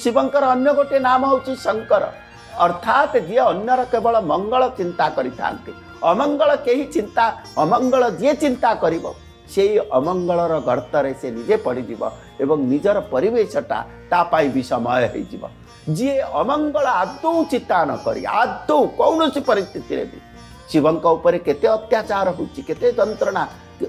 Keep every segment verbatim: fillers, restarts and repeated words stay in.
शिवंकर अन्य गोटे नाम हूँ शंकर अर्थात जी अन्यर केवल मंगल चिंता करिथांते अमंगल कहीं चिंता अमंगल जी चिंता करिवो से अमंगलर गर्तरे से निजे पड़ीज एवं निजर परिवेशटा तापाई विषमय हो जी अमंगल आदौ चिंता न करी आदौ कौन परिस्थिति भी शिवंक उपरे केते अत्याचार होची केते जंत्रणा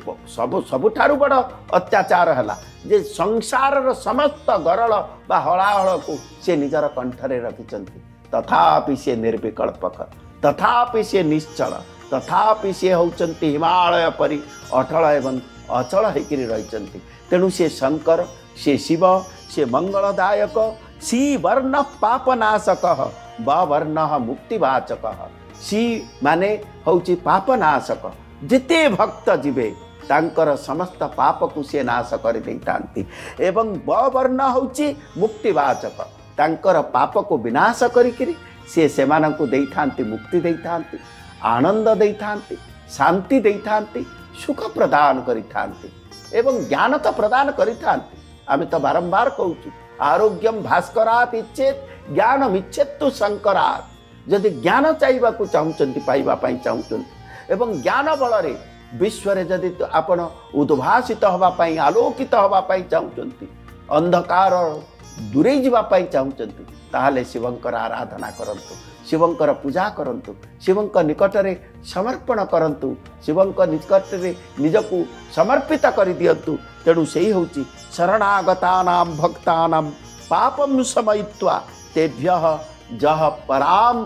सब सबुठारु बड़ अत्याचार है जे संसार समस्त गरल बा हलाहल को से निजर कंठरे रखिचंती तथापि से निर्विकल्पक तथापि से निश्चल तथापि से होचंती हिमालय परि अटल एवं अचल होकर रही तेणु से शंकर से शिव से मंगलदायक सी वर्ण पापनाशक ब वर्ण मुक्तिवाचक सी माने हौची पापनाशक जिते भक्त जीवे तांकर समस्त पाप को से नाश कर देतांती एवं ब वर्ण हौची मुक्तिवाचक तांकर पाप को विनाश करिकरी से सेमानंकु देइथांती मुक्ति देइथांती आनंद देइथांती शांति देइथांती सुख प्रदान करिथांती एवं ज्ञान तो प्रदान करिथांती आमे तो बारंबार कहूचु आरोग्यम भास्करात इच्छेत ज्ञानम इच्छेत तो शंकरात जदि ज्ञान चाहिए चाहूँगी पाइबा चाहूँगी एवं ज्ञान बल विश्व जदि तो आपण उद्भासित होगापाई आलोकित होगापाई चाहूँगी अंधकार दूरे जावाई चाहूँगी ताहले शिवंकर आराधना करंतु शिवंकर पूजा करंतु शिवंक निकटरे समर्पण करंतु शिवंक निकटरे निजकु समर्पित कर दियंतु तेणु से होची शरणागतानां भक्तानां पापं शमयित्वा तेभ्यः जह पराम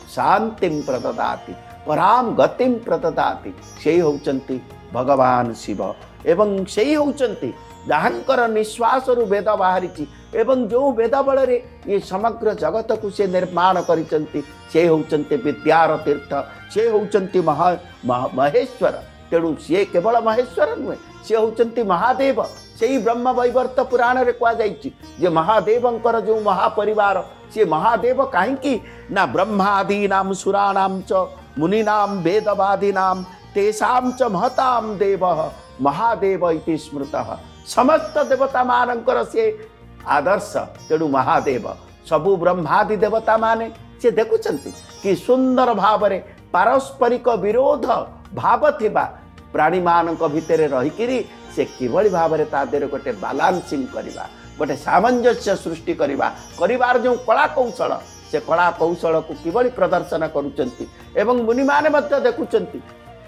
शांतिं प्रददाति पराम गतिं प्रददाति से होचंती भगवान शिव एवं से होचंती जहाँकर निश्वास रु वेद बाहरी एवं जो वेद बल ये समग्र जगत को से निर्माण करिसंती से होचंती विद्यार तीर्थ से होचंती महा महेश्वर तेणु सी केवल महेश्वर नुहे सी होचंती महादेव से ही ब्रह्म वैवर्त पुराण रे कह जे महादेवंकर जो महापरिवार सी महादेव कहीं ना ब्रह्मादीनां सुराणां च मुनीनां वेदवादीनां तेषां च महतां देवः महादेव इति स्मृतः समस्त देवता मानकर से आदर्श तेणु महादेव सबु ब्रह्मादि देवता माने से देखुचंती कि सुंदर भावरे पारस्परिक विरोध भाव थिबा प्राणी मानक भितर रहीकिरी से किभଳି भावरे ता देर गोटे बालांसिंग करवा गोटे सामंजस्य सृष्टि करवा करिवार जो कला कौशल से कला कौशल को किभଳି प्रदर्शन करुचंती एवं मुनि माने मध्य देखुचंती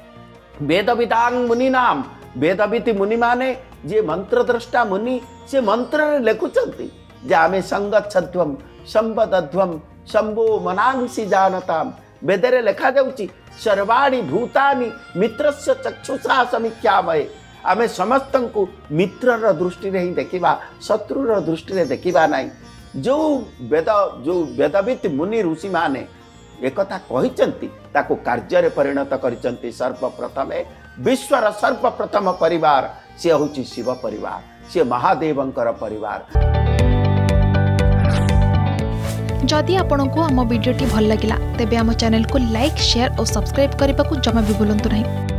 वेदविदांग मुनीनाम वेदविति मुनि माने जे मंत्र द्रष्टा मुनि से मंत्र लेखुचंती जे आमे संगच्छध्वम संवदध्वम शंभो मनांसी जानताम वेदरे लेखा जाउची सर्वाणि भूतानि मित्रस्य चक्षुषा समीक्षामहे आमे समस्त को मित्रर दृष्टि रे ही देखिबा शत्रुर दृष्टि रे देखिबा नाही जो वेद जो वेदवित मुनि ऋषि माने एकथा कहिचंती ताको कार्य रे परिणत करिचंती सर्वप्रथम विश्वर सर्वप्रथम परिवार से होची शिव परिवार से महादेवंकर परिवार। जदि आपंक आम भिडी भल लगा तेब आम चैनल को लाइक शेयर और सब्सक्राइब करने को जमा भी भूलु नहीं।